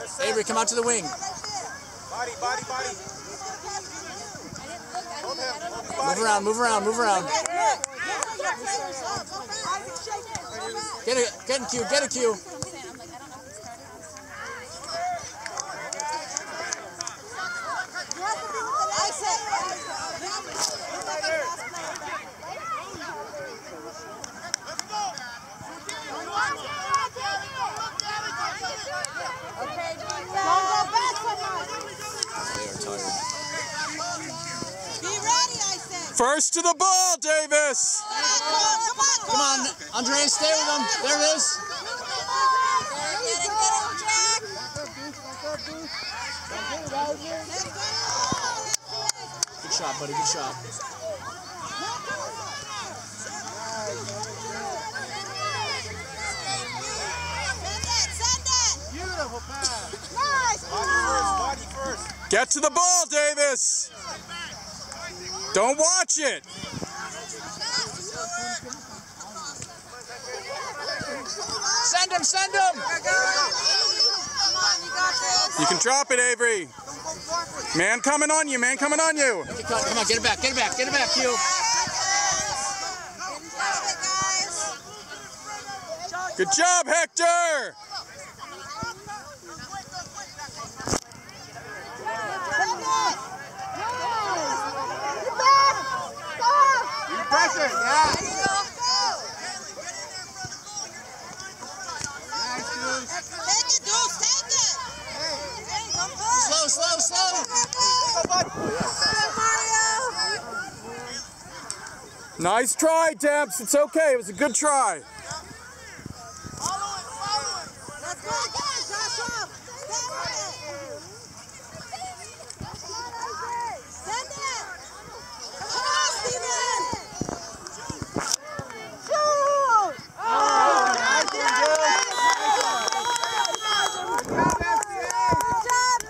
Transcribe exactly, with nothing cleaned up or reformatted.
Avery, come out to the wing. Body, body, body. Move around, move around, move around. Get a, get a cue, get a cue. First to the ball, Davis! Come on, come on, Andrea, stay with him. There it is. Good shot, buddy, good shot. Beautiful pass. Nice. Body first, body first. Get to the ball, Davis! Don't watch it! Send him, send him! You can drop it, Avery. Man coming on you, man coming on you. Come on, get it back, get it back, get it back, Q. Good job, Hector! Pressure, yeah. There you go. Nice, Deuce. Take it, Deuce, take it. Hey, don't go. Slow, slow, slow. Nice try, Debs. It's okay. It was a good try.